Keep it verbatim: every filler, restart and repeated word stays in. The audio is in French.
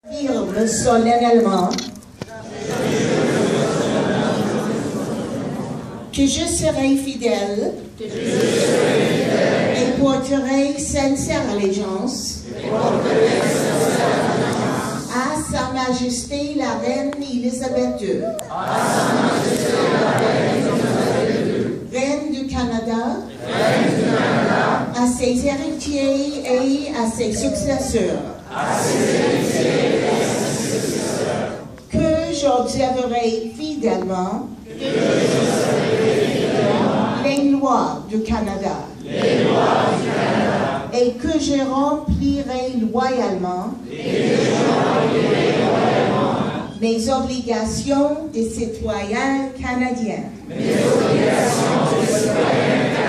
J'affirme solennellement que je serai fidèle et porterai sincère allégeance à Sa Majesté la Reine Élisabeth deux, Reine du Canada, à ses héritiers et à ses successeurs, que j'observerai fidèlement les lois du Canada et que je remplirai loyalement mes obligations de citoyen canadien. Mes obligations de citoyen canadien.